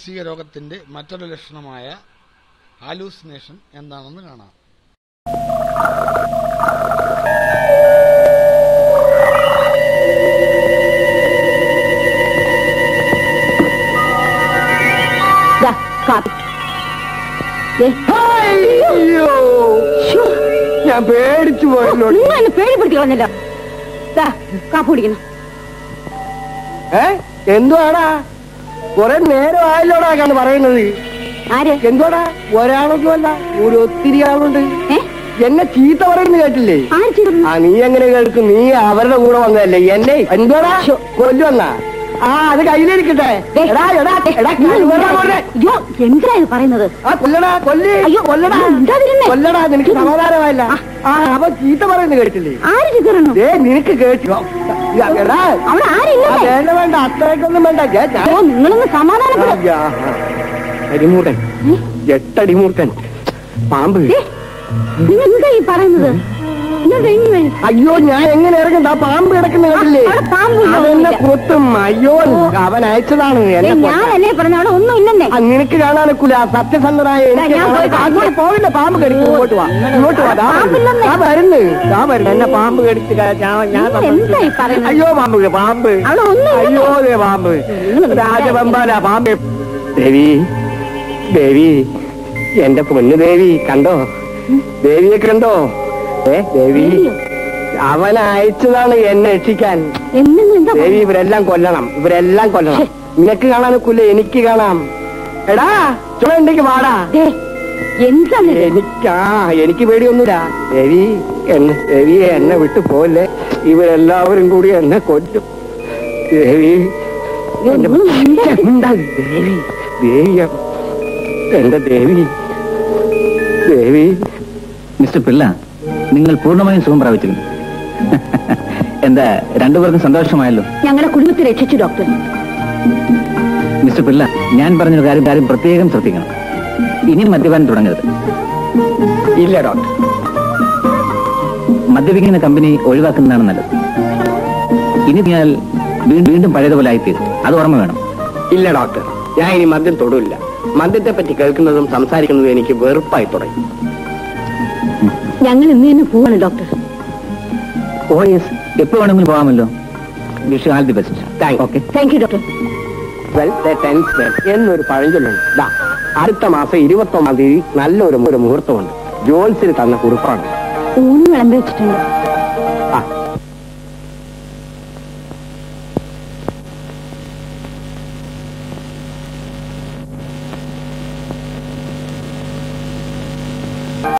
മാനസിക രോഗത്തിന്റെ മറ്റൊരു ലക്ഷണമായ ഹാലൂസിനേഷൻ എന്താണെന്ന് കാണാം. ഞാൻ പേടിച്ചു പോയല്ലോ. പേടിപ്പെടുത്തി കളഞ്ഞല്ലോ. കാപ്പി കുടിക്കുന്നു. എന്തുവാടാ കുറെ നേരം ആയല്ലോടാക്കാണ് പറയുന്നത്. ആര്? എന്തുവാടാ ഒരാളൊന്നുമല്ല, ഒരു ഒത്തിരി ആളുണ്ട്. എന്നെ ചീത്ത പറയുന്നു കേട്ടില്ലേ? നീ എങ്ങനെ കേൾക്കും? നീ അവരുടെ കൂടെ വന്നതല്ലേ എന്നെ. എന്തുവാടാ കൊല്ലുവന്നാ? അത് കയ്യിലിരിക്കട്ടെ. എന്താ പറയുന്നത്? കൊല്ലടാ കൊല്ലടാ, നിനക്ക് സമാധാനമായില്ല. അവ ചീത്ത പറയുന്നു കേട്ടില്ലേ? നിനക്ക് കേട്ടു. വേണ്ട അത്രയ്ക്കൊന്നും വേണ്ട. നിങ്ങളൊന്ന് സമാധാനം. അടിമൂട്ടൻ, എട്ടടിമൂട്ടൻ പാമ്പ്. എന്താ ഈ പറയുന്നത്? അയ്യോ, ഞാൻ എങ്ങനെ ഇറങ്ങണ്ട? പാമ്പ് കിടക്കുന്ന കേട്ടില്ലേ? അതെന്നെ കുത്തും. അയ്യോ, അവൻ അയച്ചതാണ്. ഞാനല്ലേ പറഞ്ഞ അവിടെ ഒന്നും ഇല്ലെന്നേ. നിനക്ക് കാണാനൊക്കില്ല. സത്യസന്ധനായ അങ്ങോട്ട് പോവില്ല. പാമ്പ് കടിക്കും. ഇങ്ങോട്ട് വാ, ഇങ്ങോട്ട് വാ. വരുന്നു എന്നെ പാമ്പ് കടിച്ച്. അയ്യോ പാമ്പ്, പാമ്പ്. അയ്യോ പാമ്പ്, രാജവെമ്പാല പാമ്പ്. ദേവി, ദേവി, എന്റെ പൊന്നു ദേവി, കണ്ടോ? ദേവിയെ കണ്ടോ? ദേവി, അവൻ അയച്ചതാണ് എന്നെ രക്ഷിക്കാൻ. ദേവി, ഇവരെല്ലാം കൊല്ലണം, ഇവരെല്ലാം കൊല്ലണം. നിനക്ക് കാണാനൊക്കില്ല, എനിക്ക് കാണാം. എടാ ചുമണ്ടെങ്കിൽ വാടാ. എനിക്ക് പേടിയൊന്നുമില്ല. ദേവി, ദേവിയെ എന്നെ വിട്ടു പോലെ. ഇവരെല്ലാവരും കൂടി എന്നെ കൊല്ലും. ദേവി, ദേവി, ദേവിയ എന്റെ ദേവി, ദേവി. മിസ്റ്റർ പിള്ള, നിങ്ങൾ പൂർണ്ണമായും സുഖം പ്രാപിച്ചിരുന്നു. എന്താ രണ്ടുപേർക്കും സന്തോഷമായല്ലോ? ഞങ്ങളുടെ കുടുംബത്തെ രക്ഷിച്ചു ഡോക്ടർ. മിസ്റ്റർ പിള്ള, ഞാൻ പറഞ്ഞൊരു കാര്യം പ്രത്യേകം ശ്രദ്ധിക്കണം. ഇനി മദ്യപാനം തുടങ്ങരുത്. ഇല്ല ഡോക്ടർ. മദ്യപിക്കുന്ന കമ്പനി ഒഴിവാക്കുന്നതാണ് നല്ലത്. ഇനി ഞാൻ വീണ്ടും പഴയതുപോലെ ആയിത്തീരും. അത് ഓർമ്മ വേണം. ഇല്ല ഡോക്ടർ, ഞാൻ ഇനി മദ്യം തൊടില്ല. മദ്യത്തെ പറ്റി കേൾക്കുന്നതും സംസാരിക്കുന്നതും എനിക്ക് വെറുപ്പായി തുടങ്ങി. ഞങ്ങൾ ഇന്ന് തന്നെ പോവാണ് ഡോക്ടർ. ഓ യെസ്, എപ്പോ വേണമെങ്കിലും പോകാമല്ലോ. Wish all the best. Thank you doctor. എന്നൊരു പഴഞ്ചൊല്ലുണ്ട്. അടുത്ത മാസം 29-ാം തീയതി നല്ലൊരു മുഹൂർത്തമുണ്ട്. ജോൽസിന് തന്ന കുറിപ്പാണ്. ഊണ് വിളമ്പി വെച്ചിട്ടുണ്ട്.